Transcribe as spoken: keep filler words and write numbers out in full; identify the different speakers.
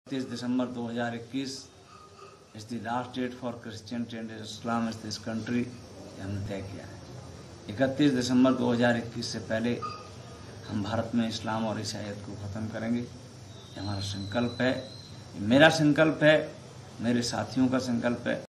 Speaker 1: इकतीस दिसंबर दो हज़ार इक्कीस is the last date for Christian and Islam is this country, हमने तय किया है। इकतीस दिसंबर दो हज़ार इक्कीस से पहले हम भारत में इस्लाम और ईसाईयत को ख़त्म करेंगे। ये हमारा संकल्प है, मेरा संकल्प है, मेरे साथियों का संकल्प है।